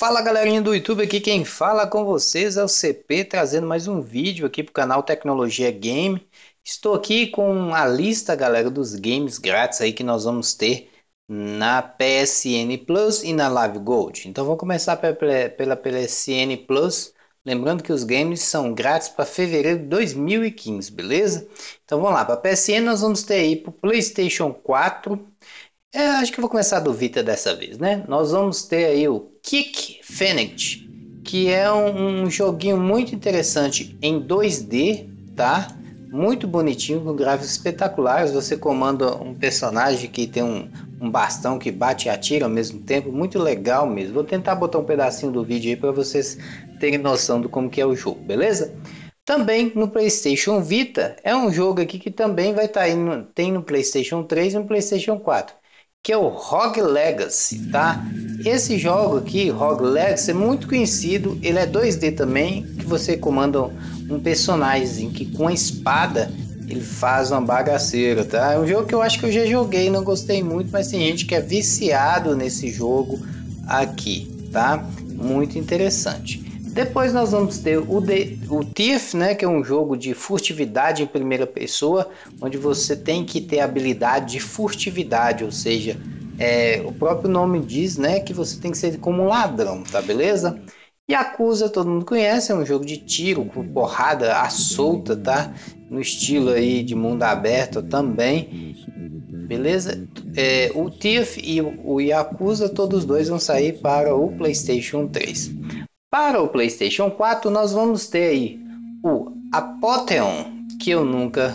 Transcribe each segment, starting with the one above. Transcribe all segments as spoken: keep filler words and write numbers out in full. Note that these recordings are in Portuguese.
Fala galerinha do YouTube, aqui quem fala com vocês é o C P, trazendo mais um vídeo aqui para o canal Tecnologia Game. Estou aqui com a lista, galera, dos games grátis aí que nós vamos ter na P S N Plus e na Live Gold. Então vamos começar pela, pela P S N Plus, lembrando que os games são grátis para fevereiro de dois mil e quinze, beleza? Então vamos lá, para a P S N nós vamos ter aí para o PlayStation quatro. É, acho que eu vou começar do Vita dessa vez, né? Nós vamos ter aí o Kick Fenix, que é um, um joguinho muito interessante em dois D, tá? Muito bonitinho, com gráficos espetaculares. Você comanda um personagem que tem um, um bastão que bate e atira ao mesmo tempo. Muito legal mesmo. Vou tentar botar um pedacinho do vídeo aí para vocês terem noção do como que é o jogo, beleza? Também no PlayStation Vita, é um jogo aqui que também vai estar aí, no, tem no PlayStation três e no PlayStation quatro. Que é o Rogue Legacy, tá? Esse jogo aqui, Rogue Legacy, é muito conhecido. Ele é dois D também, que você comanda um personagem que com a espada ele faz uma bagaceira, tá? É um jogo que eu acho que eu já joguei, não gostei muito, mas tem gente que é viciado nesse jogo aqui, tá? Muito interessante. Depois nós vamos ter o, The, o Thief, né, que é um jogo de furtividade em primeira pessoa, onde você tem que ter habilidade de furtividade, ou seja, é, o próprio nome diz, né, que você tem que ser como um ladrão, tá beleza? Yakuza, todo mundo conhece, é um jogo de tiro com porrada à solta, tá? No estilo aí de mundo aberto também, beleza? É, o Thief e o Yakuza, todos dois vão sair para o PlayStation três. Para o PlayStation quatro nós vamos ter aí o Apotheon, que eu nunca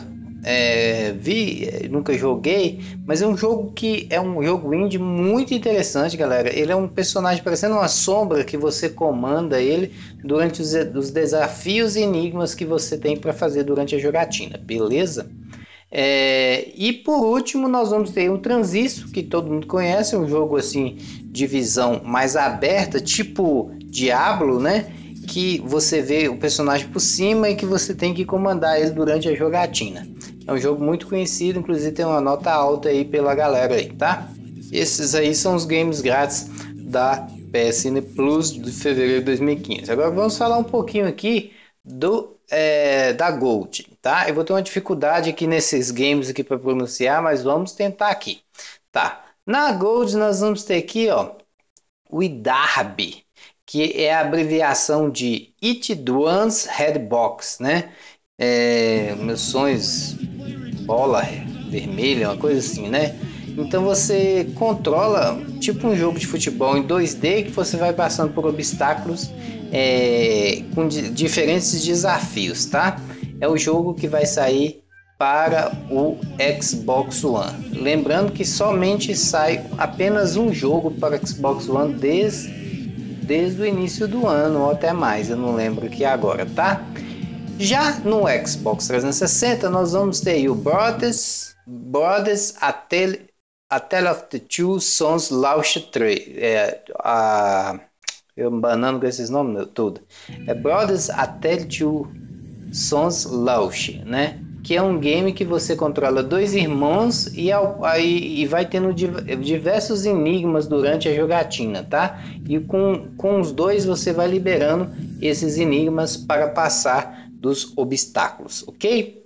é, vi, nunca joguei, mas é um jogo que é um jogo indie muito interessante, galera. Ele é um personagem parecendo uma sombra que você comanda ele durante os, os desafios e enigmas que você tem para fazer durante a jogatina, beleza? É, e por último nós vamos ter um Transistor, que todo mundo conhece, um jogo assim de visão mais aberta, tipo Diablo, né? Que você vê o personagem por cima e que você tem que comandar ele durante a jogatina. É um jogo muito conhecido, inclusive tem uma nota alta aí pela galera aí, tá? Esses aí são os games grátis da P S N Plus de fevereiro de dois mil e quinze. Agora vamos falar um pouquinho aqui do É, da Gold, tá? Eu vou ter uma dificuldade aqui nesses games aqui para pronunciar, mas vamos tentar aqui, tá? Na Gold nós vamos ter aqui, ó, o I D A R B, que é a abreviação de It Dwans Headbox, né? É, meus sonhos, bola vermelha, uma coisa assim, né? Então você controla tipo um jogo de futebol em dois D que você vai passando por obstáculos é, com di diferentes desafios, tá? É o jogo que vai sair para o Xbox One. Lembrando que somente sai apenas um jogo para o Xbox One desde, desde o início do ano ou até mais, eu não lembro aqui agora, tá? Já no Xbox trezentos e sessenta nós vamos ter o Brothers, Brothers A Tale, A Tale of the Two Sons Launch três. É, a, eu banando com esses nomes tudo. É Brothers A Tale of Two Sons Launch, né? Que é um game que você controla dois irmãos e, aí, e vai tendo diversos enigmas durante a jogatina, tá? E com, com os dois você vai liberando esses enigmas para passar dos obstáculos, ok?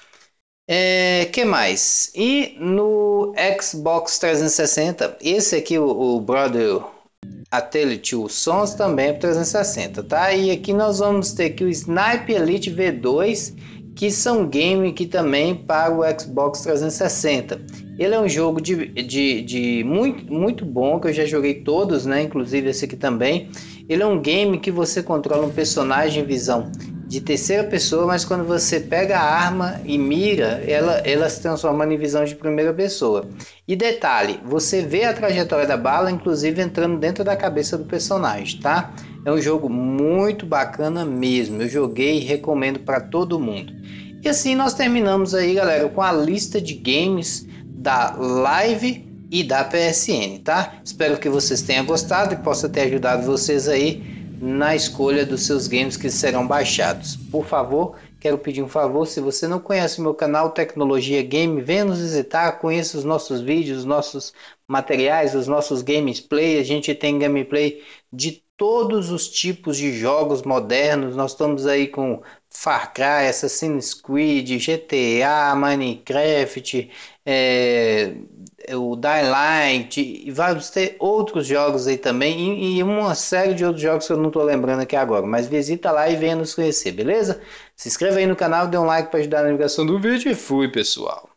É, que mais? E no Xbox trezentos e sessenta, esse aqui, o, o Brother A Tale of Two Sons, também é para trezentos e sessenta, tá? E aqui nós vamos ter aqui o Sniper Elite V dois, que são game que também para o Xbox trezentos e sessenta. Ele é um jogo de, de, de muito, muito bom, que eu já joguei todos, né? Inclusive esse aqui também. Ele é um game que você controla um personagem em visão de terceira pessoa, mas quando você pega a arma e mira, ela, ela se transforma em visão de primeira pessoa. E detalhe, você vê a trajetória da bala, inclusive entrando dentro da cabeça do personagem, tá? É um jogo muito bacana mesmo, eu joguei e recomendo para todo mundo. E assim nós terminamos aí, galera, com a lista de games da Live e da P S N, tá? Espero que vocês tenham gostado e possa ter ajudado vocês aí na escolha dos seus games que serão baixados. Por favor, quero pedir um favor, se você não conhece o meu canal Tecnologia Game, venha nos visitar, conheça os nossos vídeos, os nossos materiais, os nossos gameplay. A gente tem gameplay de todos os tipos de jogos modernos. Nós estamos aí com Far Cry, Assassin's Creed, G T A, Minecraft, é, o Dying Light e vários ter outros jogos aí também e, e uma série de outros jogos que eu não estou lembrando aqui agora. Mas visita lá e venha nos conhecer, beleza? Se inscreva aí no canal, dê um like para ajudar na divulgação do vídeo e fui, pessoal!